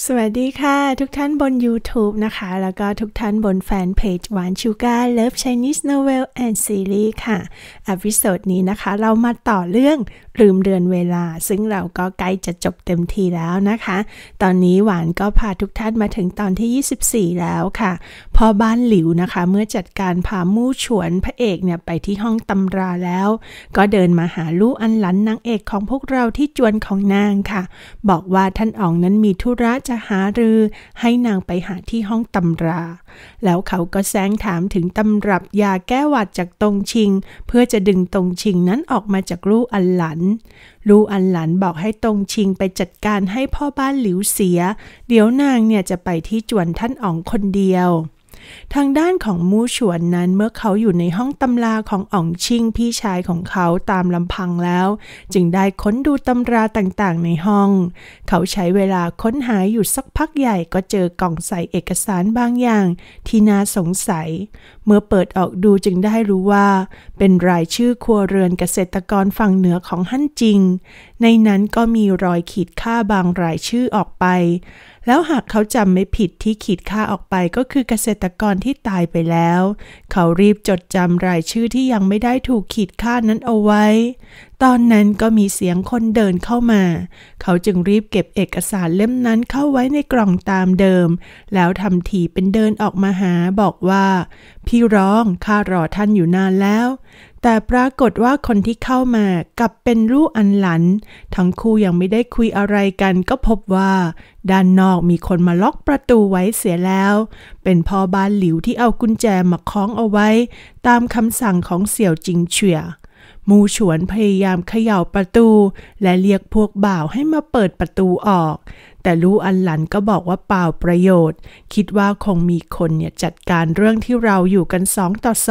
สวัสดีค่ะทุกท่านบน YouTube นะคะแล้วก็ทุกท่านบนแฟนเพจหวานชูการ์ Love Chinese Novel and Series ค่ะอพิโซดนี้นะคะเรามาต่อเรื่องลืมเดือนเวลาซึ่งเราก็ใกล้จะจบเต็มทีแล้วนะคะตอนนี้หวานก็พาทุกท่านมาถึงตอนที่24แล้วค่ะพ่อบ้านหลิวนะคะเมื่อจัดการพามู่ฉวนพระเอกเนี่ยไปที่ห้องตำราแล้วก็เดินมาหาลู่อันหลันนางเอกของพวกเราที่จวนของนางค่ะบอกว่าท่านอ๋องนั้นมีธุระจะหารือให้นางไปหาที่ห้องตำราแล้วเขาก็แซงถามถึงตำรับยาแก้หวัดจากตงชิงเพื่อจะดึงตงชิงนั้นออกมาจากลู่อันหลันลู่อันหลันบอกให้ตงชิงไปจัดการให้พ่อบ้านหลิวเสียเดี๋ยวนางเนี่ยจะไปที่จวนท่านอ๋องคนเดียวทางด้านของมู่ฉวนนั้นเมื่อเขาอยู่ในห้องตำราของอ๋องชิงพี่ชายของเขาตามลำพังแล้วจึงได้ค้นดูตำราต่างๆในห้องเขาใช้เวลาค้นหาอยู่สักพักใหญ่ก็เจอกล่องใส่เอกสารบางอย่างที่น่าสงสัยเมื่อเปิดออกดูจึงได้รู้ว่าเป็นรายชื่อครัวเรือนเกษตรกรฝั่งเหนือของฮั่นจิงในนั้นก็มีรอยขีดค่าบางรายชื่อออกไปแล้วหากเขาจำไม่ผิดที่ขีดค่าออกไปก็คือเกษตรกรที่ตายไปแล้วเขารีบจดจำรายชื่อที่ยังไม่ได้ถูกขีดค่านั้นเอาไว้ตอนนั้นก็มีเสียงคนเดินเข้ามาเขาจึงรีบเก็บเอกสารเล่มนั้นเข้าไว้ในกล่องตามเดิมแล้วทำทีเป็นเดินออกมาหาบอกว่าพี่ร้องข้ารอท่านอยู่นานแล้วแต่ปรากฏว่าคนที่เข้ามากลับเป็นลู่อันหลันทั้งคู่ยังไม่ได้คุยอะไรกันก็พบว่าด้านนอกมีคนมาล็อกประตูไว้เสียแล้วเป็นพ่อบ้านหลิวที่เอากุญแจมาคล้องเอาไว้ตามคำสั่งของเสี่ยวจิงเฉี่ยมู่ฉวนพยายามเขย่าประตูและเรียกพวกบ่าวให้มาเปิดประตูออกแต่ลู่อันหลันก็บอกว่าเปล่าประโยชน์คิดว่าคงมีคนเนี่ยจัดการเรื่องที่เราอยู่กัน2 ต่อ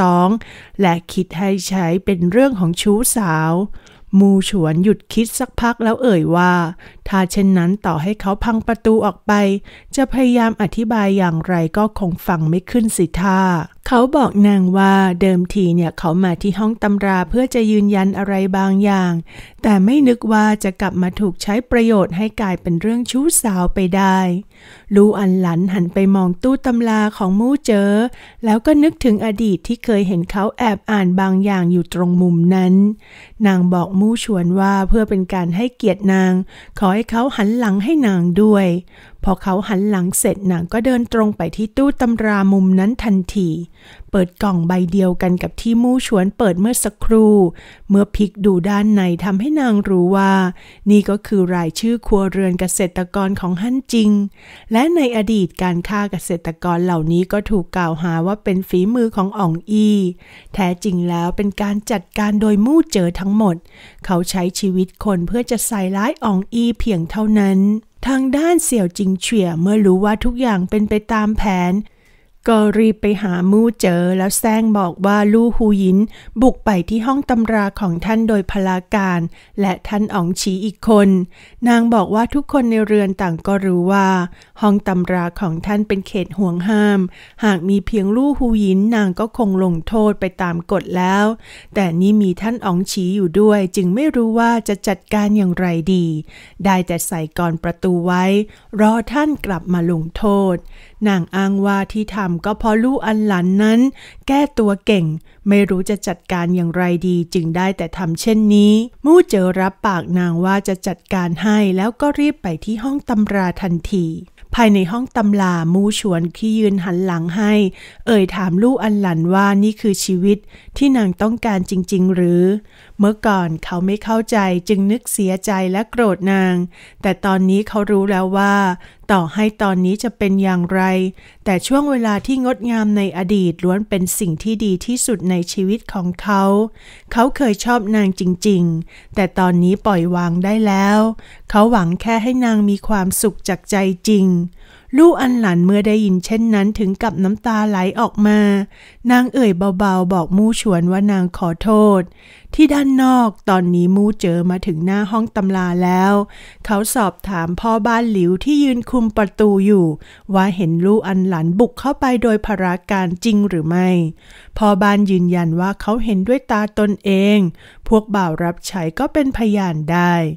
2และคิดให้ใช้เป็นเรื่องของชู้สาวมู่ฉวนหยุดคิดสักพักแล้วเอ่ยว่าถ้าเช่นนั้นต่อให้เขาพังประตูออกไปจะพยายามอธิบายอย่างไรก็คงฟังไม่ขึ้นสิท่าเขาบอกนางว่าเดิมทีเนี่ยเขามาที่ห้องตำราเพื่อจะยืนยันอะไรบางอย่างแต่ไม่นึกว่าจะกลับมาถูกใช้ประโยชน์ให้กลายเป็นเรื่องชู้สาวไปได้ลู่อันหลันหันไปมองตู้ตำราของมู่เจ๋อแล้วก็นึกถึงอดีตที่เคยเห็นเขาแอบอ่านบางอย่างอยู่ตรงมุมนั้นนางบอกมู่ฉวนว่าเพื่อเป็นการให้เกียรตินางขอให้เขาหันหลังให้นางด้วยพอเขาหันหลังเสร็จนางก็เดินตรงไปที่ตู้ตำรามุมนั้นทันทีเปิดกล่องใบเดียวกันกับที่มู่ฉวนเปิดเมื่อสักครู่เมื่อพลิกดูด้านในทำให้นางรู้ว่านี่ก็คือรายชื่อครัวเรือนเกษตรกรของฮั่นจิงและในอดีตการฆ่าเกษตรกรเหล่านี้ก็ถูกกล่าวหาว่าเป็นฝีมือของอ๋องอีแท้จริงแล้วเป็นการจัดการโดยมู่เจ๋อทั้งหมดเขาใช้ชีวิตคนเพื่อจะใส่ร้ายอ๋องอีเพียงเท่านั้นทางด้านเสี่ยวจิงเฉี่ยเมื่อรู้ว่าทุกอย่างเป็นไปตามแผนก็รีบไปหามู่เจ๋อแล้วแซงบอกว่าลู่ฮูหยินบุกไปที่ห้องตำราของท่านโดยพลาการและท่านอ๋องฉีอีกคนนางบอกว่าทุกคนในเรือนต่างก็รู้ว่าห้องตำราของท่านเป็นเขตห่วงห้ามหากมีเพียงลู่ฮูหยินนางก็คงลงโทษไปตามกฎแล้วแต่นี่มีท่านอ๋องฉีอยู่ด้วยจึงไม่รู้ว่าจะจัดการอย่างไรดีได้แต่ใส่กรประตูไว้รอท่านกลับมาลงโทษนางอ้างว่าที่ทำก็เพราะลู่อันหลันนั้นแก้ตัวเก่งไม่รู้จะจัดการอย่างไรดีจึงได้แต่ทำเช่นนี้มู่เจ๋อรับปากนางว่าจะจัดการให้แล้วก็รีบไปที่ห้องตำราทันทีภายในห้องตำรามู่ฉวนที่ยืนหันหลังให้ถามลู่อันหลันว่านี่คือชีวิตที่นางต้องการจริงๆหรือเมื่อก่อนเขาไม่เข้าใจจึงนึกเสียใจและโกรธนางแต่ตอนนี้เขารู้แล้วว่าต่อให้ตอนนี้จะเป็นอย่างไรแต่ช่วงเวลาที่งดงามในอดีตล้วนเป็นสิ่งที่ดีที่สุดในชีวิตของเขาเคยชอบนางจริงๆแต่ตอนนี้ปล่อยวางได้แล้วเขาหวังแค่ให้นางมีความสุขจากใจจริงลู่อันหลันเมื่อได้ยินเช่นนั้นถึงกับน้ำตาไหลออกมานางเบาๆบอกมู่ฉวนว่านางขอโทษที่ด้านนอกตอนนี้มู่เจ๋อมาถึงหน้าห้องตำราแล้วเขาสอบถามพ่อบ้านหลิวที่ยืนคุมประตูอยู่ว่าเห็นลู่อันหลันบุกเข้าไปโดยพลาการจริงหรือไม่พ่อบ้านยืนยันว่าเขาเห็นด้วยตาตนเองพวกบ่าวรับใช้ก็เป็นพยานได้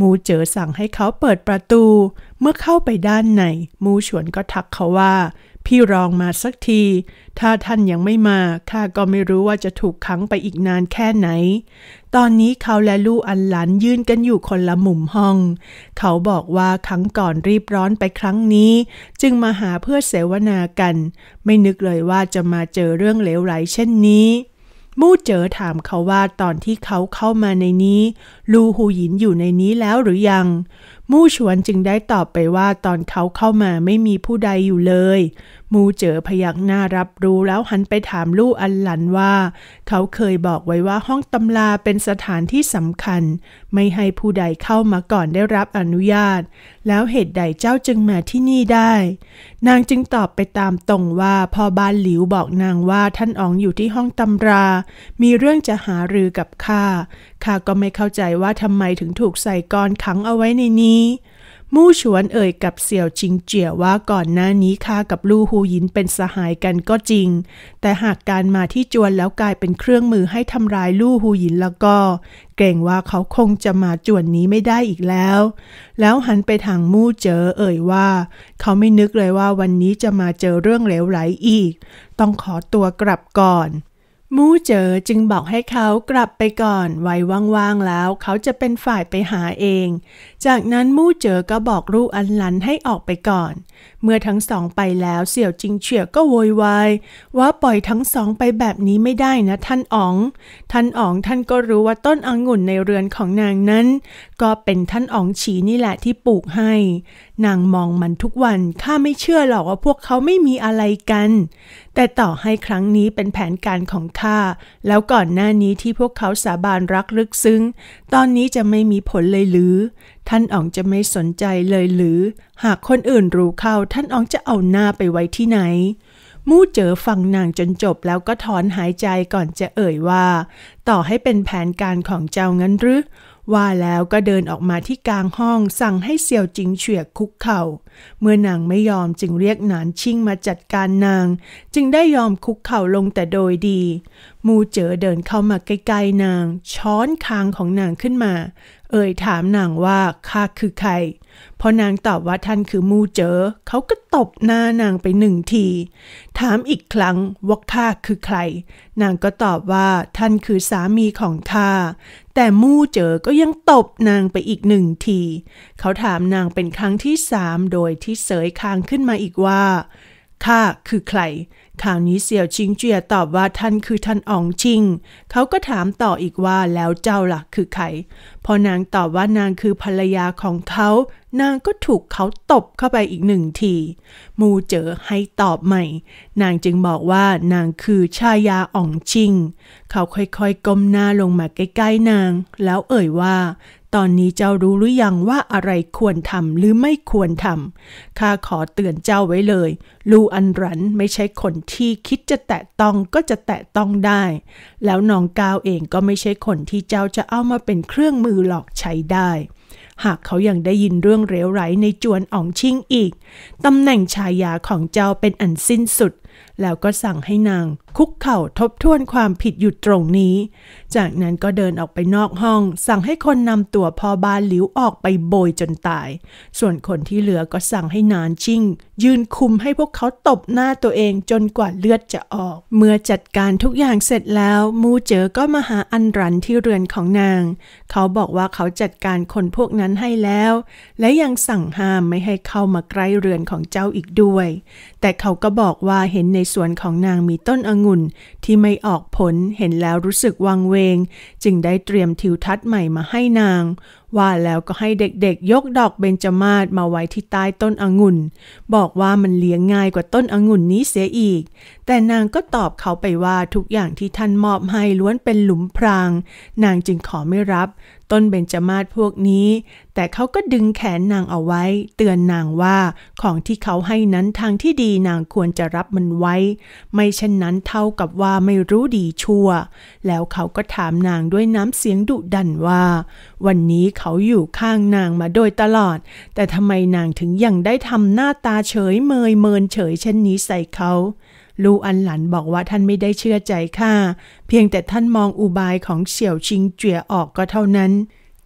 มูเจ๋อสั่งให้เขาเปิดประตูเมื่อเข้าไปด้านในมูฉวนก็ทักเขาว่าพี่รองมาสักทีถ้าท่านยังไม่มาข้าก็ไม่รู้ว่าจะถูกขังไปอีกนานแค่ไหนตอนนี้เขาและลู่อันหลันยืนกันอยู่คนละมุมห้องเขาบอกว่าครั้งก่อนรีบร้อนไปครั้งนี้จึงมาหาเพื่อเสวนากันไม่นึกเลยว่าจะมาเจอเรื่องเหลวไหลเช่นนี้มู่เจ๋อถามเขาว่าตอนที่เขาเข้ามาในนี้ลู่หูหยินอยู่ในนี้แล้วหรือยังมู่ฉวนจึงได้ตอบไปว่าตอนเขาเข้ามาไม่มีผู้ใดอยู่เลยมู่เจ๋อพยักหน้ารับรู้แล้วหันไปถามลู่อันหลันว่าเขาเคยบอกไว้ว่าห้องตำราเป็นสถานที่สำคัญไม่ให้ผู้ใดเข้ามาก่อนได้รับอนุญาตแล้วเหตุใดเจ้าจึงมาที่นี่ได้นางจึงตอบไปตามตรงว่าพ่อบ้านหลิวบอกนางว่าท่านอ๋องอยู่ที่ห้องตำรามีเรื่องจะหารือกับข้าก็ไม่เข้าใจว่าทำไมถึงถูกใส่กลขังเอาไว้ในนี้มู่ฉวนเอ่ยกับเสี่ยวชิงเจี๋ยว่าก่อนหน้านี้ข้ากับลู่หูหยินเป็นสหายกันก็จริงแต่หากการมาที่จวนแล้วกลายเป็นเครื่องมือให้ทำร้ายลู่หูหยินแล้วก็เกรงว่าเขาคงจะมาจวนนี้ไม่ได้อีกแล้วหันไปทางมู่เจ๋อเอ่ยว่าเขาไม่นึกเลยว่าวันนี้จะมาเจอเรื่องเหลวไหลอีกต้องขอตัวกลับก่อนมู่เจ๋อจึงบอกให้เขากลับไปก่อนไว้ว่างๆแล้วเขาจะเป็นฝ่ายไปหาเองจากนั้นมู่เจ๋อก็บอกลู่อันหลันให้ออกไปก่อนเมื่อทั้งสองไปแล้วเสี่ยวจิงเฉียก็โวยวายว่าปล่อยทั้งสองไปแบบนี้ไม่ได้นะท่านอ๋องท่านก็รู้ว่าต้นองุ่นในเรือนของนางนั้นก็เป็นท่านอ๋องฉีนี่แหละที่ปลูกให้นางมองมันทุกวันข้าไม่เชื่อหรอกว่าพวกเขาไม่มีอะไรกันแต่ต่อให้ครั้งนี้เป็นแผนการของข้าแล้วก่อนหน้านี้ที่พวกเขาสาบานรักลึกซึ้งตอนนี้จะไม่มีผลเลยหรือท่านอ๋องจะไม่สนใจเลยหรือหากคนอื่นรู้เข้าท่านอ๋องจะเอาหน้าไปไว้ที่ไหนมู่เจ๋อฟังนางจนจบแล้วก็ถอนหายใจก่อนจะเอ่ยว่าต่อให้เป็นแผนการของเจ้างั้นหรือว่าแล้วก็เดินออกมาที่กลางห้องสั่งให้เสี่ยวจิงเฉียคุกเข่าเมื่อนางไม่ยอมจึงเรียกหนานชิ่งมาจัดการนางจึงได้ยอมคุกเข่าลงแต่โดยดีมู่เจ๋อเดินเข้ามาใกล้ๆนางช้อนคางของนางขึ้นมาเอ่ยถามนางว่าข้าคือใครพอนางตอบว่าท่านคือมู่เจ๋อเขาก็ตบหน้านางไป1 ทีถามอีกครั้งว่าข้าคือใครนางก็ตอบว่าท่านคือสามีของข้าแต่มู่เจ๋อก็ยังตบนางไปอีก1 ทีเขาถามนางเป็นครั้งที่3โดยที่เสยคางขึ้นมาอีกว่าข้าคือใครคราวนี้เสี่ยวชิงเจียตอบว่าท่านคือท่านอ๋องชิงเขาก็ถามต่ออีกว่าแล้วเจ้าล่ะคือใครพอนางตอบว่านางคือภรรยาของเขานางก็ถูกเขาตบเข้าไปอีก1 ทีมู่เจ๋อให้ตอบใหม่นางจึงบอกว่านางคือชายาอ๋องชิงเขาค่อยๆก้มหน้าลงมาใกล้ๆนางแล้วเอ่ยว่าตอนนี้เจ้ารู้หรือยังว่าอะไรควรทำหรือไม่ควรทำข้าขอเตือนเจ้าไว้เลยลู่อันหลันไม่ใช่คนที่คิดจะแตะต้องก็จะแตะต้องได้แล้วน้องก้าวเองก็ไม่ใช่คนที่เจ้าจะเอามาเป็นเครื่องมือหลอกใช้ได้หากเขายังได้ยินเรื่องเหลวไหลในจวนอ๋องชิงอีกตำแหน่งชายาของเจ้าเป็นอันสิ้นสุดแล้วก็สั่งให้นางคุกเข่าทบทวนความผิดอยู่ตรงนี้จากนั้นก็เดินออกไปนอกห้องสั่งให้คนนำตัวพ่อบ้านหลิวออกไปโบยจนตายส่วนคนที่เหลือก็สั่งให้นานชิ่งยืนคุมให้พวกเขาตบหน้าตัวเองจนกว่าเลือดจะออกเมื่อจัดการทุกอย่างเสร็จแล้วมู่เจ๋อก็มาหาอันหลันที่เรือนของนางเขาบอกว่าเขาจัดการคนพวกนั้นให้แล้วและยังสั่งห้ามไม่ให้เข้ามาใกล้เรือนของเจ้าอีกด้วยแต่เขาก็บอกว่าเห็นในสวนของนางมีต้นองุ่นที่ไม่ออกผลเห็นแล้วรู้สึกวังเวงจึงได้เตรียมทิวทัศน์ใหม่มาให้นางว่าแล้วก็ให้เด็กๆยกดอกเบญจมาศมาไว้ที่ใต้ต้นองุ่นบอกว่ามันเลี้ยงง่ายกว่าต้นองุ่นนี้เสียอีกแต่นางก็ตอบเขาไปว่าทุกอย่างที่ท่านมอบให้ล้วนเป็นหลุมพรางนางจึงขอไม่รับต้นเบญจมาศพวกนี้แต่เขาก็ดึงแขนนางเอาไว้เตือนนางว่าของที่เขาให้นั้นทางที่ดีนางควรจะรับมันไว้ไม่เช่นนั้นเท่ากับว่าไม่รู้ดีชั่วแล้วเขาก็ถามนางด้วยน้ำเสียงดุดันว่าวันนี้เขาอยู่ข้างนางมาโดยตลอดแต่ทำไมนางถึงยังได้ทำหน้าตาเฉยเมยเมินเฉยเช่นนี้ใส่เขาลู่อันหลันบอกว่าท่านไม่ได้เชื่อใจข้าเพียงแต่ท่านมองอุบายของเสี่ยวชิงเจี๋ยออกก็เท่านั้น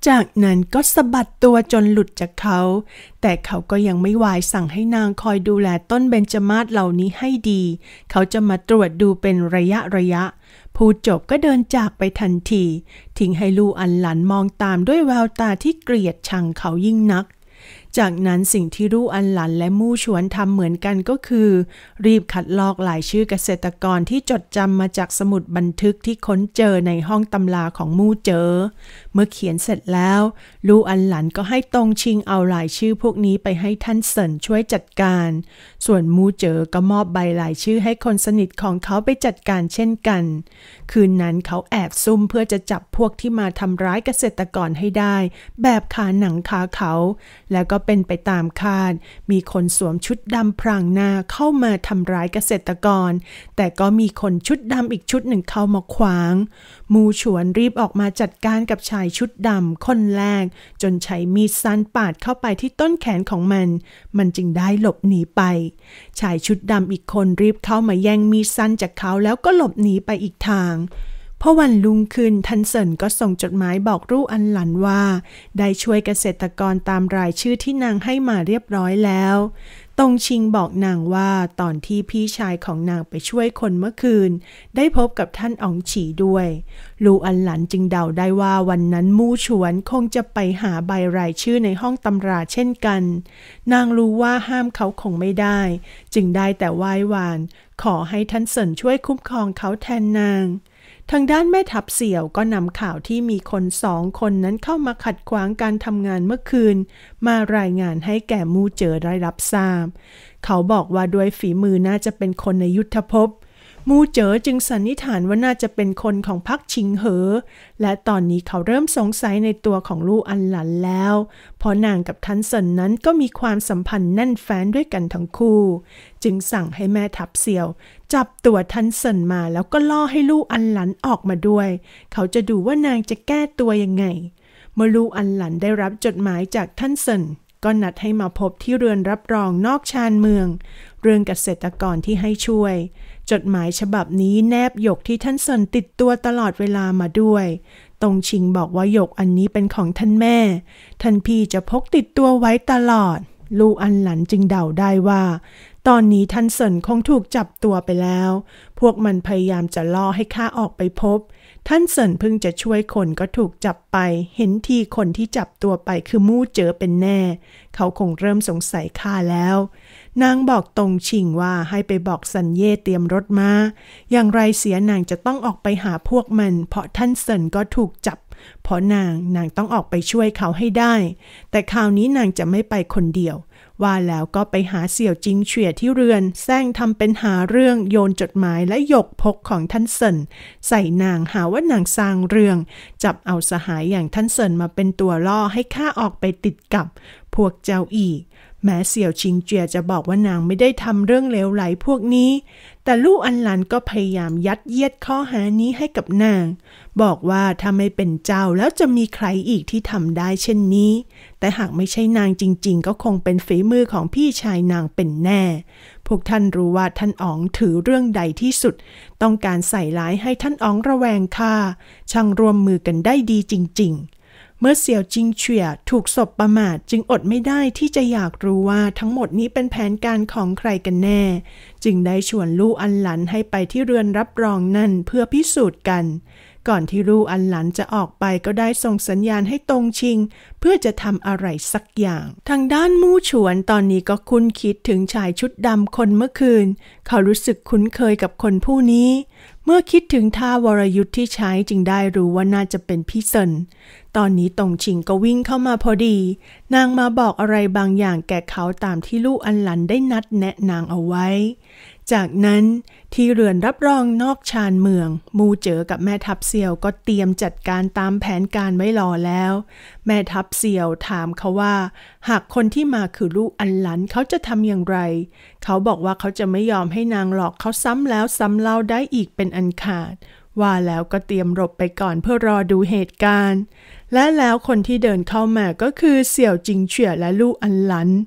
จากนั้นก็สะบัดตัวจนหลุดจากเขาแต่เขาก็ยังไม่วายสั่งให้นางคอยดูแลต้นเบญจมาศเหล่านี้ให้ดีเขาจะมาตรวจดูเป็นระยะพูดจบก็เดินจากไปทันทีทิ้งให้ลู่อันหลันมองตามด้วยแววตาที่เกลียดชังเขายิ่งนักจากนั้นสิ่งที่ลู่อันหลันและมู่ชวนทำเหมือนกันก็คือรีบคัดลอกรายชื่อเกษตรกรที่จดจำมาจากสมุดบันทึกที่ค้นเจอในห้องตำราของมู่เจอเมื่อเขียนเสร็จแล้วลู่อันหลันก็ให้ตงชิงเอารายชื่อพวกนี้ไปให้ท่านเซินช่วยจัดการส่วนมู่เจอก็มอบใบรายชื่อให้คนสนิทของเขาไปจัดการเช่นกันคืนนั้นเขาแอบซุ่มเพื่อจะจับพวกที่มาทำร้ายเกษตรกรให้ได้แบบขาหนังขาเขาแล้วก็เป็นไปตามคาดมีคนสวมชุดดำพรางหน้าเข้ามาทำร้ายเกษตรกรแต่ก็มีคนชุดดำอีกชุดหนึ่งเข้ามาขวางมูฉวนรีบออกมาจัดการกับชายชุดดำคนแรกจนใช้มีดสั้นปาดเข้าไปที่ต้นแขนของมันจึงได้หลบหนีไปชายชุดดำอีกคนรีบเข้ามาแย่งมีดสั้นจากเขาแล้วก็หลบหนีไปอีกทางพอวันรุ่งขึ้นทันเซินก็ส่งจดหมายบอกรู่อันหลันว่าได้ช่วยเกษตรกรตามรายชื่อที่นางให้มาเรียบร้อยแล้วตงชิงบอกนางว่าตอนที่พี่ชายของนางไปช่วยคนเมื่อคืนได้พบกับท่านอ๋องฉีด้วยลู่อันหลันจึงเดาได้ว่าวันนั้นมู่ฉวนคงจะไปหาใบรายชื่อในห้องตำราเช่นกันนางรู้ว่าห้ามเขาคงไม่ได้จึงได้แต่ไหว้วานขอให้ท่านเซินช่วยคุ้มครองเขาแทนนางทางด้านแม่ทัพเสี่ยวก็นำข่าวที่มีคน2 คนนั้นเข้ามาขัดขวางการทำงานเมื่อคืนมารายงานให้แก่มู่เจอได้รับทราบเขาบอกว่าด้วยฝีมือน่าจะเป็นคนในยุทธภพมู่เจ๋อจึงสันนิษฐานว่าน่าจะเป็นคนของพรรคชิงเหอและตอนนี้เขาเริ่มสงสัยในตัวของลู่อันหลันแล้วเพราะนางกับทันเซินนั้นก็มีความสัมพันธ์แน่นแฟ้นด้วยกันทั้งคู่จึงสั่งให้แม่ทัพเสี่ยวจับตัวทันเซินมาแล้วก็ล่อให้ลู่อันหลันออกมาด้วยเขาจะดูว่านางจะแก้ตัวยังไงเมื่อลู่อันหลันได้รับจดหมายจากทันเซินก็นัดให้มาพบที่เรือนรับรองนอกชานเมืองเรื่องเกษตรกรที่ให้ช่วยจดหมายฉบับนี้แนบหยกที่ท่านเซินติดตัวตลอดเวลามาด้วยตงชิงบอกว่าหยกอันนี้เป็นของท่านแม่ท่านพี่จะพกติดตัวไว้ตลอดลู่อันหลันจึงเดาได้ว่าตอนนี้ท่านเซินคงถูกจับตัวไปแล้วพวกมันพยายามจะล่อให้ข้าออกไปพบท่านเซินเพิ่งจะช่วยคนก็ถูกจับไปเห็นทีคนที่จับตัวไปคือมู่เจ๋อเป็นแน่เขาคงเริ่มสงสัยข้าแล้วนางบอกตงชิงว่าให้ไปบอกซันเย่เตรียมรถมาอย่างไรเสียนางจะต้องออกไปหาพวกมันเพราะท่านเซินก็ถูกจับเพราะนางต้องออกไปช่วยเขาให้ได้แต่คราวนี้นางจะไม่ไปคนเดียวว่าแล้วก็ไปหาเสี่ยวจิงเฉวี่ยที่เรือนแซงทำเป็นหาเรื่องโยนจดหมายและหยกพกของท่านเซินใส่นางหาว่านางสร้างเรื่องจับเอาสหายอย่างท่านเซินมาเป็นตัวล่อให้ข้าออกไปติดกับพวกเจ้าอีกแม้เสี่ยวจิงเฉวี่ยจะบอกว่านางไม่ได้ทำเรื่องเลวไหลพวกนี้แต่ลู่อันหลันก็พยายามยัดเยียดข้อหานี้ให้กับนางบอกว่าถ้าไม่เป็นเจ้าแล้วจะมีใครอีกที่ทำได้เช่นนี้แต่หากไม่ใช่นางจริงๆก็คงเป็นฝีมือของพี่ชายนางเป็นแน่พวกท่านรู้ว่าท่านอ๋องถือเรื่องใดที่สุดต้องการใส่ร้ายให้ท่านอ๋องระแวงข้าช่างร่วมมือกันได้ดีจริงๆเมื่อเสี่ยวจิงเฉวี่ยถูกสบประมาทจึงอดไม่ได้ที่จะอยากรู้ว่าทั้งหมดนี้เป็นแผนการของใครกันแน่จึงได้ชวนลู่อันหลันให้ไปที่เรือนรับรองนั่นเพื่อพิสูจน์กันก่อนที่ลู่อันหลันจะออกไปก็ได้ส่งสัญญาณให้ตงชิงเพื่อจะทำอะไรสักอย่างทางด้านมู่ฉวนตอนนี้ก็คุ้นคิดถึงชายชุดดำคนเมื่อคืนเขารู้สึกคุ้นเคยกับคนผู้นี้เมื่อคิดถึงท่าวรยุทธ์ที่ใช้จึงได้รู้ว่าน่าจะเป็นพี่เซินตอนนี้ตงชิงก็วิ่งเข้ามาพอดีนางมาบอกอะไรบางอย่างแก่เขาตามที่ลู่อันหลันได้นัดแนะนางเอาไว้จากนั้นที่เรือนรับรองนอกชานเมืองมู่เจ๋อกับแม่ทัพเสี่ยวก็เตรียมจัดการตามแผนการไว้รอแล้วแม่ทัพเสี่ยวถามเขาว่าหากคนที่มาคือลู่อันหลันเขาจะทำอย่างไรเขาบอกว่าเขาจะไม่ยอมให้นางหลอกเขาซ้ำแล้วซ้ำเล่าได้อีกเป็นอันขาดว่าแล้วก็เตรียมหลบไปก่อนเพื่อรอดูเหตุการณ์และแล้วคนที่เดินเข้ามาก็คือเสี่ยวจิงเฉวี่ยและลู่อันหลัน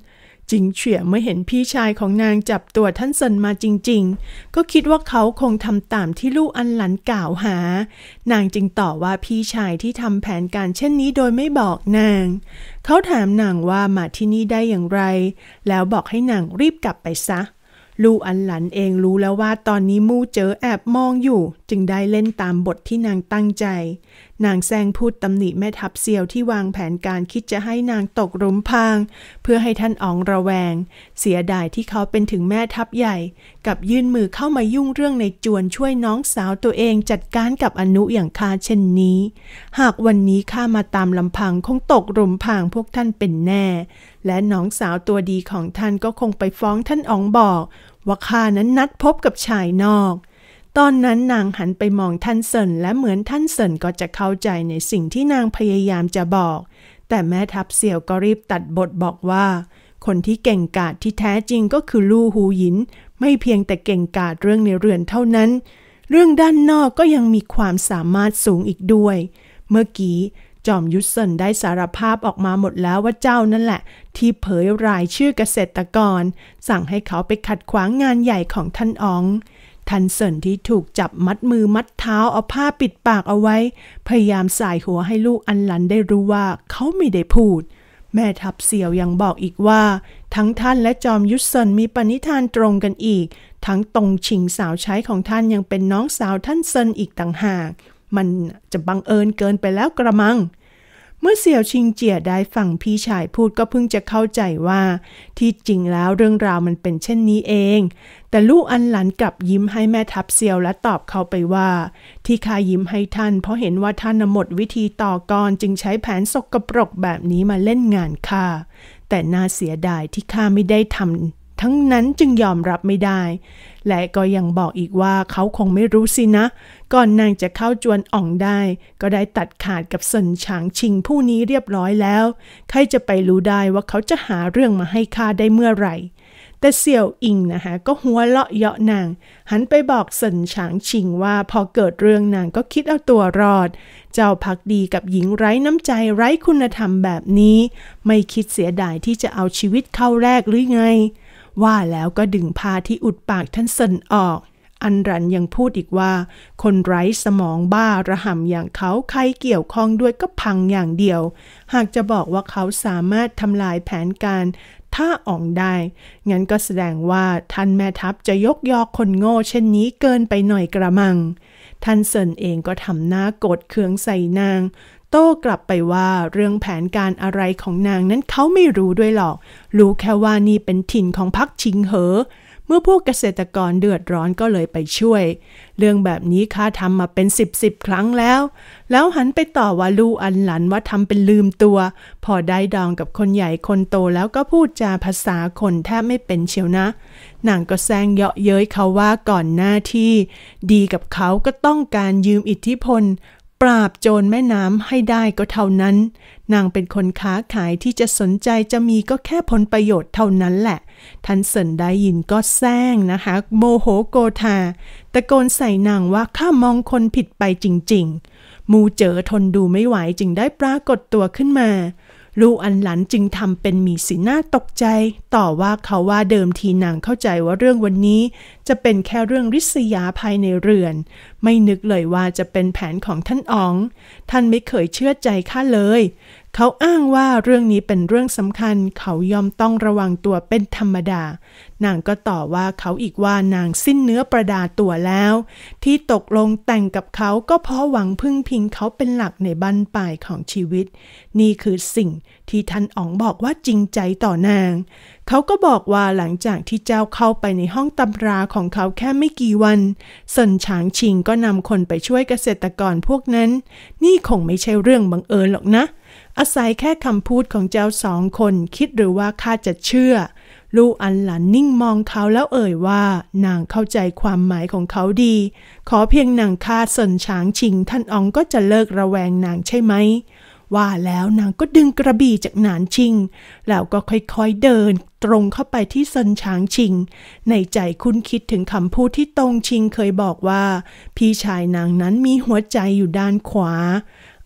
จริงเฉียเมื่อเห็นพี่ชายของนางจับตัวท่านเซินมาจริงๆก็คิดว่าเขาคงทำตามที่ลู่อันหลันกล่าวหานางจึงต่อว่าพี่ชายที่ทำแผนการเช่นนี้โดยไม่บอกนางเขาถามนางว่ามาที่นี่ได้อย่างไรแล้วบอกให้นางรีบกลับไปซะลู่อันหลันเองรู้แล้วว่าตอนนี้มู่เจ๋อแอบมองอยู่จึงได้เล่นตามบทที่นางตั้งใจนางแซงพูดตำหนิแม่ทัพเซียวที่วางแผนการคิดจะให้นางตกหลุมพรางเพื่อให้ท่านอ๋องระแวงเสียดายที่เขาเป็นถึงแม่ทัพใหญ่กับยื่นมือเข้ามายุ่งเรื่องในจวนช่วยน้องสาวตัวเองจัดการกับอนุอย่างข้าเช่นนี้หากวันนี้ข้ามาตามลำพังคงตกหลุมพรางพวกท่านเป็นแน่และน้องสาวตัวดีของท่านก็คงไปฟ้องท่านอ๋องบอกว่าข้านั้นนัดพบกับชายนอกตอนนั้นนางหันไปมองท่านเซินและเหมือนท่านเซินก็จะเข้าใจในสิ่งที่นางพยายามจะบอกแต่แม่ทัพเสี่ยวก็รีบตัดบทบอกว่าคนที่เก่งกาจที่แท้จริงก็คือลู่หูหยินไม่เพียงแต่เก่งกาจเรื่องในเรือนเท่านั้นเรื่องด้านนอกก็ยังมีความสามารถสูงอีกด้วยเมื่อกี้จอมยุทธเซินได้สารภาพออกมาหมดแล้วว่าเจ้านั่นแหละที่เผยรายชื่อเกษตรกรสั่งให้เขาไปขัดขวางงานใหญ่ของท่านอ๋องท่านเซินที่ถูกจับมัดมือมัดเท้าเอาผ้าปิดปากเอาไว้พยายามสายหัวให้ลูกอันหลันได้รู้ว่าเขาไม่ได้พูดแม่ทัพเสี่ยวยังบอกอีกว่าทั้งท่านและจอมยุทธเซินมีปณิธานตรงกันอีกทั้งตงชิงสาวใช้ของท่านยังเป็นน้องสาวท่านเซินอีกต่างหากมันจะบังเอิญเกินไปแล้วกระมังเมื่อเสี่ยวชิงเจี๋ยได้ฟังพี่ชายพูดก็เพิ่งจะเข้าใจว่าที่จริงแล้วเรื่องราวมันเป็นเช่นนี้เองแต่ลูกอันหลันกลับยิ้มให้แม่ทัพเสี่ยวและตอบเขาไปว่าที่ข้ายิ้มให้ท่านเพราะเห็นว่าท่านหมดวิธีต่อกรจึงใช้แผนสกปรกแบบนี้มาเล่นงานข้าแต่น่าเสียดายที่ข้าไม่ได้ทำทั้งนั้นจึงยอมรับไม่ได้และก็ยังบอกอีกว่าเขาคงไม่รู้สินะก่อนนางจะเข้าจวนอ่องได้ก็ได้ตัดขาดกับเซินฉางชิงผู้นี้เรียบร้อยแล้วใครจะไปรู้ได้ว่าเขาจะหาเรื่องมาให้ข้าได้เมื่อไหร่แต่เสี่ยวอิงนะคะก็หัวเราะเยาะนางหันไปบอกเซินฉางชิงว่าพอเกิดเรื่องนางก็คิดเอาตัวรอดเจ้าพักดีกับหญิงไร้น้ำใจไร้คุณธรรมแบบนี้ไม่คิดเสียดายที่จะเอาชีวิตเข้าแลกหรือไงว่าแล้วก็ดึงผ้าที่อุดปากท่านเซินออกอันรันยังพูดอีกว่าคนไร้สมองบ้าระห่ำอย่างเขาใครเกี่ยวข้องด้วยก็พังอย่างเดียวหากจะบอกว่าเขาสามารถทำลายแผนการถ้าอ่องได้งั้นก็แสดงว่าท่านแม่ทัพจะยกยอคนโง่เช่นนี้เกินไปหน่อยกระมังท่านเซินเองก็ทำหน้าโกรธเคืองใส่นางโต้กลับไปว่าเรื่องแผนการอะไรของนางนั้นเขาไม่รู้ด้วยหรอกรู้แค่ว่านี่เป็นถิ่นของพรรคชิงเหอเมื่อพวกเกษตรกรเดือดร้อนก็เลยไปช่วยเรื่องแบบนี้ข้าทำมาเป็น10ครั้งแล้วหันไปต่อว่าลู่อันหลันว่าทำเป็นลืมตัวพอได้ดองกับคนใหญ่คนโตแล้วก็พูดจาภาษาคนแทบไม่เป็นเชียวนะนางก็แซงเยาะเย้ยเขาว่าก่อนหน้าที่ดีกับเขาก็ต้องการยืมอิทธิพลปราบโจรแม่น้ำให้ได้ก็เท่านั้นนางเป็นคนค้าขายที่จะสนใจจะมีก็แค่ผลประโยชน์เท่านั้นแหละท่านเซินได้ยินก็แซงนะคะโมโหโกธาตะโกนใส่นางว่าข้ามองคนผิดไปจริงๆมูเจ๋อทนดูไม่ไหวจึงได้ปรากฏตัวขึ้นมาลู่อันหลันจึงทำเป็นมีสีหน้าตกใจต่อว่าเขาว่าเดิมทีนางเข้าใจว่าเรื่องวันนี้จะเป็นแค่เรื่องริษยาภายในเรือนไม่นึกเลยว่าจะเป็นแผนของท่านอ๋องท่านไม่เคยเชื่อใจข้าเลยเขาอ้างว่าเรื่องนี้เป็นเรื่องสำคัญเขายอมต้องระวังตัวเป็นธรรมดานางก็ต่อว่าเขาอีกว่านางสิ้นเนื้อประดาตัวแล้วที่ตกลงแต่งกับเขาก็เพราะหวังพึ่งพิงเขาเป็นหลักในบั้นปลายของชีวิตนี่คือสิ่งที่ท่านอ๋องบอกว่าจริงใจต่อนางเขาก็บอกว่าหลังจากที่เจ้าเข้าไปในห้องตำราของเขาแค่ไม่กี่วันเซินฉางชิงก็นำคนไปช่วยเกษตรกรพวกนั้นนี่คงไม่ใช่เรื่องบังเอิญหรอกนะอาศัยแค่คำพูดของเจ้า2 คนคิดหรือว่าข้าจะเชื่อลู่อันหลันนิ่งมองเขาแล้วเอ่ยว่านางเข้าใจความหมายของเขาดีขอเพียงนางฆ่าเซินฉางชิงท่านอ๋องก็จะเลิกระแวงนางใช่ไหมว่าแล้วนางก็ดึงกระบี่จากหนานชิงแล้วก็ค่อยๆเดินตรงเข้าไปที่เซินฉางชิงในใจคุ้นคิดถึงคำพูดที่ตงชิงเคยบอกว่าพี่ชายนางนั้นมีหัวใจอยู่ด้านขวา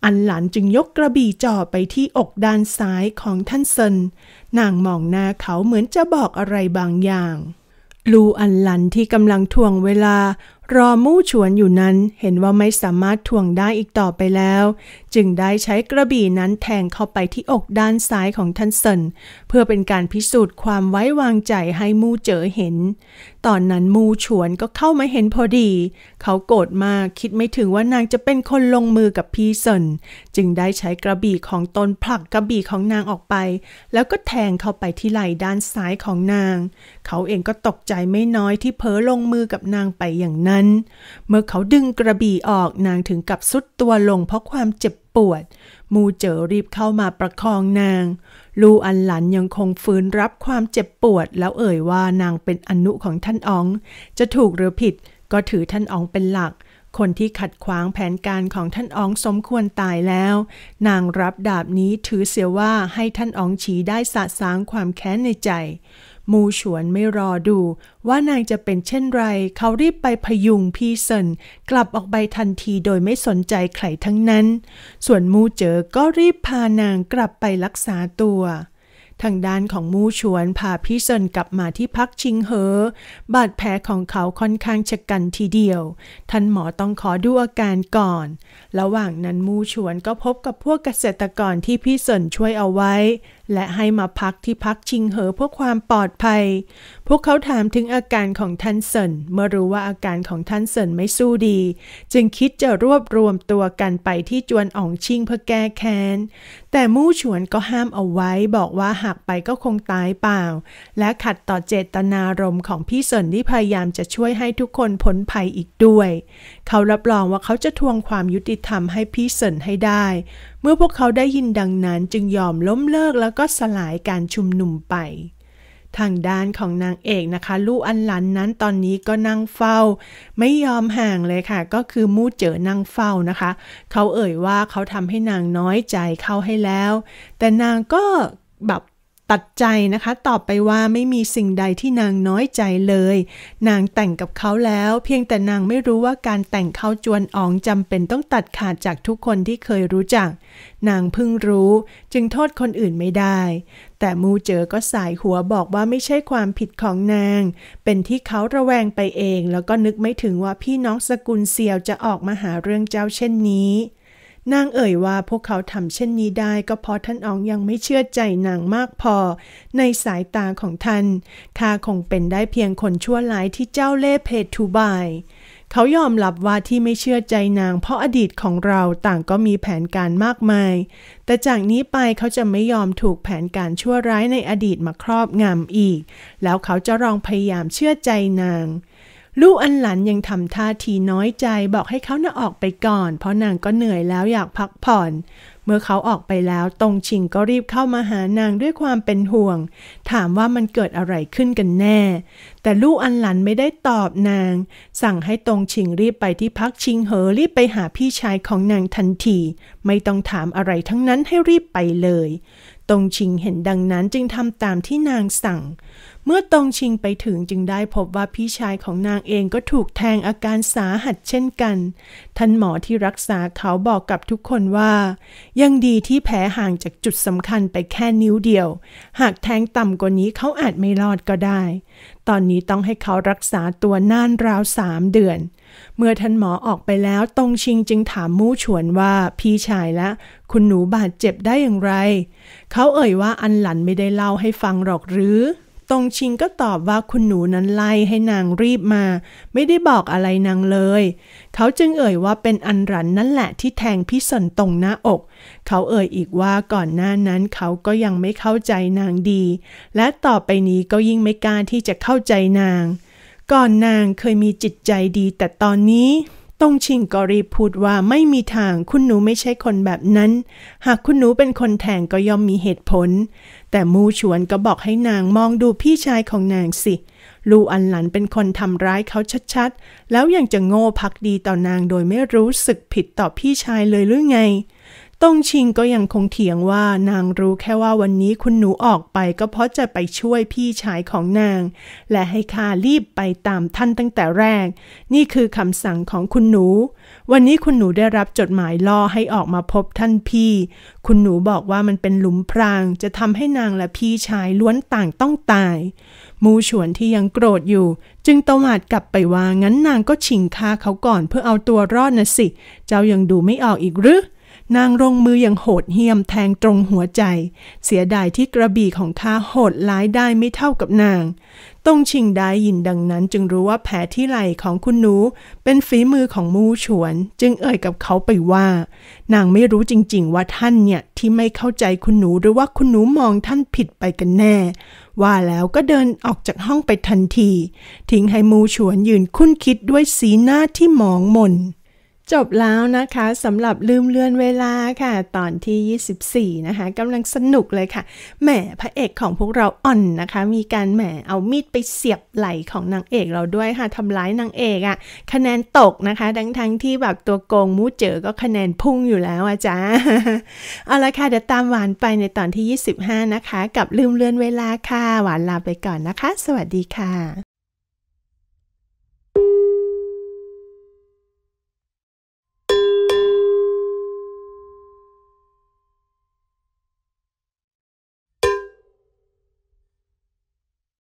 อันหลันจึงยกกระบี่จ่อไปที่อกด้านซ้ายของท่านเซินนางมองหน้าเขาเหมือนจะบอกอะไรบางอย่างลูอันหลันที่กำลังถ่วงเวลารอมู่ฉวนอยู่นั้นเห็นว่าไม่สามารถถ่วงได้อีกต่อไปแล้วจึงได้ใช้กระบี่นั้นแทงเข้าไปที่อกด้านซ้ายของท่านเซินเพื่อเป็นการพิสูจน์ความไว้วางใจให้มู่เจ๋อเห็นตอนนั้นมู่ฉวนก็เข้ามาเห็นพอดีเขาโกรธมากคิดไม่ถึงว่านางจะเป็นคนลงมือกับพี่เซินจึงได้ใช้กระบี่ของตนผลักกระบี่ของนางออกไปแล้วก็แทงเข้าไปที่ไหล่ด้านซ้ายของนางเขาเองก็ตกใจไม่น้อยที่เผลอลงมือกับนางไปอย่างนั้นเมื่อเขาดึงกระบี่ออกนางถึงกับทรุดตัวลงเพราะความเจ็บปวดมู่เจ๋อรีบเข้ามาประคองนางลูอันหลันยังคงฝืนรับความเจ็บปวดแล้วเอ่ยว่านางเป็นอนุของท่านอ๋องจะถูกหรือผิดก็ถือท่านอ๋องเป็นหลักคนที่ขัดขวางแผนการของท่านอ๋องสมควรตายแล้วนางรับดาบนี้ถือเสียว่าให้ท่านอ๋องฉีได้สะสางความแค้นในใจมู่ฉวนไม่รอดูว่านางจะเป็นเช่นไรเขารีบไปพยุงพี่เซินกลับออกไปทันทีโดยไม่สนใจใครทั้งนั้นส่วนมู่เจ๋อก็รีบพานางกลับไปรักษาตัวทางด้านของมู่ฉวนพาพี่เซินกลับมาที่พักชิงเหอบาดแผลของเขาค่อนข้างชะกันทีเดียวท่านหมอต้องขอดูอาการก่อนระหว่างนั้นมู่ฉวนก็พบกับพวกเกษตรกรที่พี่เซินช่วยเอาไว้และให้มาพักที่พักชิงเหอเพื่อความปลอดภัยพวกเขาถามถึงอาการของท่านเซินเมื่อรู้ว่าอาการของท่านเซินไม่สู้ดีจึงคิดจะรวบรวมตัวกันไปที่จวนอ่องชิงเพื่อแก้แค้นแต่มู่ฉวนก็ห้ามเอาไว้บอกว่าหากไปก็คงตายเปล่าและขัดต่อเจตนารมณ์ของพี่เซินที่พยายามจะช่วยให้ทุกคนพ้นภัยอีกด้วยเขารับรองว่าเขาจะทวงความยุติธรรมให้พี่เซินให้ได้เมื่อพวกเขาได้ยินดังนั้นจึงยอมล้มเลิกแล้วก็สลายการชุมนุมไปทางด้านของนางเอกนะคะลู่อันหลันนั้นตอนนี้ก็นั่งเฝ้าไม่ยอมห่างเลยค่ะก็คือมู่เจ๋อนั่งเฝ้านะคะเขาเอ่ยว่าเขาทำให้นางน้อยใจเข้าให้แล้วแต่นางก็แบบตัดใจนะคะตอบไปว่าไม่มีสิ่งใดที่นางน้อยใจเลยนางแต่งกับเขาแล้วเพียงแต่นางไม่รู้ว่าการแต่งเข้าจวนอ๋องจำเป็นต้องตัดขาดจากทุกคนที่เคยรู้จักนางเพิ่งรู้จึงโทษคนอื่นไม่ได้แต่มู่เจ๋อก็สายหัวบอกว่าไม่ใช่ความผิดของนางเป็นที่เขาระแวงไปเองแล้วก็นึกไม่ถึงว่าพี่น้องสกุลเซียวจะออกมาหาเรื่องเจ้าเช่นนี้นางเอ่ยว่าพวกเขาทำเช่นนี้ได้ก็เพราะท่านอ๋องยังไม่เชื่อใจนางมากพอในสายตาของท่านข้าคงเป็นได้เพียงคนชั่วร้ายที่เจ้าเล่ห์เพทุบายเขายอมรับว่าที่ไม่เชื่อใจนางเพราะอดีตของเราต่างก็มีแผนการมากมายแต่จากนี้ไปเขาจะไม่ยอมถูกแผนการชั่วร้ายในอดีตมาครอบงำอีกแล้วเขาจะลองพยายามเชื่อใจนางลู่อันหลันยังทำท่าทีน้อยใจบอกให้เขาออกไปก่อนเพราะนางก็เหนื่อยแล้วอยากพักผ่อนเมื่อเขาออกไปแล้วตงชิงก็รีบเข้ามาหานางด้วยความเป็นห่วงถามว่ามันเกิดอะไรขึ้นกันแน่แต่ลู่อันหลันไม่ได้ตอบนางสั่งให้ตงชิงรีบไปที่พักชิงเหอรีบไปหาพี่ชายของนางทันทีไม่ต้องถามอะไรทั้งนั้นให้รีบไปเลยตงชิงเห็นดังนั้นจึงทำตามที่นางสั่งเมื่อตงชิงไปถึงจึงได้พบว่าพี่ชายของนางเองก็ถูกแทงอาการสาหัสเช่นกันท่านหมอที่รักษาเขาบอกกับทุกคนว่ายังดีที่แผลห่างจากจุดสำคัญไปแค่นิ้วเดียวหากแทงต่ำกว่านี้เขาอาจไม่รอดก็ได้ตอนนี้ต้องให้เขารักษาตัวนานราว3 เดือนเมื่อท่านหมอออกไปแล้วตงชิงจึงถามมู่ฉวนว่าพี่ชายและคุณหนูบาดเจ็บได้อย่างไรเขาเอ่ยว่าอันหลันไม่ได้เล่าให้ฟังหรอกหรือตงชิงก็ตอบว่าคุณหนูนั้นไล่ให้นางรีบมาไม่ได้บอกอะไรนางเลยเขาจึงเอ่ยว่าเป็นอันหลันนั่นแหละที่แทงพี่สนตรงหน้าอกเขาเอ่ยอีกว่าก่อนหน้านั้นเขาก็ยังไม่เข้าใจนางดีและต่อไปนี้ก็ยิ่งไม่กล้าที่จะเข้าใจนางก่อนนางเคยมีจิตใจดีแต่ตอนนี้ตงชิงก็รีบพูดว่าไม่มีทางคุณหนูไม่ใช่คนแบบนั้นหากคุณหนูเป็นคนแทงก็ย่อมมีเหตุผลแต่มู่ฉวนก็บอกให้นางมองดูพี่ชายของนางสิลู่อันหลันเป็นคนทำร้ายเขาชัดๆแล้วยังจะโง่ภักดีต่อนางโดยไม่รู้สึกผิดต่อพี่ชายเลยหรือไงต้งชิงก็ยังคงเถียงว่านางรู้แค่ว่าวันนี้คุณหนูออกไปก็เพราะจะไปช่วยพี่ชายของนางและให้ข้ารีบไปตามท่านตั้งแต่แรกนี่คือคำสั่งของคุณหนูวันนี้คุณหนูได้รับจดหมายล่อให้ออกมาพบท่านพี่คุณหนูบอกว่ามันเป็นหลุมพรางจะทำให้นางและพี่ชายล้วนต่างต้องตายมูฉวนที่ยังโกรธอยู่จึงตวาดกลับไปว่างั้นนางก็ชิงฆ่าเขาก่อนเพื่อเอาตัวรอดนะสิเจ้ายังดูไม่ออกอีกหรือนางลงมืออย่างโหดเหี้ยมแทงตรงหัวใจเสียดายที่กระบี่ของข้าโหดร้ายได้ไม่เท่ากับนางต้งชิงได้ยินดังนั้นจึงรู้ว่าแผลที่ไหล่ของคุณหนูเป็นฝีมือของมูฉวนจึงเอ่ยกับเขาไปว่านางไม่รู้จริงๆว่าท่านเนี่ยที่ไม่เข้าใจคุณหนูหรือว่าคุณหนูมองท่านผิดไปกันแน่ว่าแล้วก็เดินออกจากห้องไปทันทีทิ้งให้มูฉวนยืนคุ้นคิดด้วยสีหน้าที่หมองหม่นจบแล้วนะคะสำหรับลืมเลือนเวลาค่ะตอนที่24นะคะกำลังสนุกเลยค่ะแหมพระเอกของพวกเราอ่อนนะคะมีการแหมเอามีดไปเสียบไหล่ของนางเอกเราด้วยค่ะทำร้ายนางเอกอ่ะคะแนนตกนะคะทั้งที่แบบตัวโกงมูเจอก็คะแนนพุ่งอยู่แล้วอ่ะจ้าเอาละค่ะเดี๋ยวตามหวานไปในตอนที่25นะคะกับลืมเลือนเวลาค่ะหวานลาไปก่อนนะคะสวัสดีค่ะ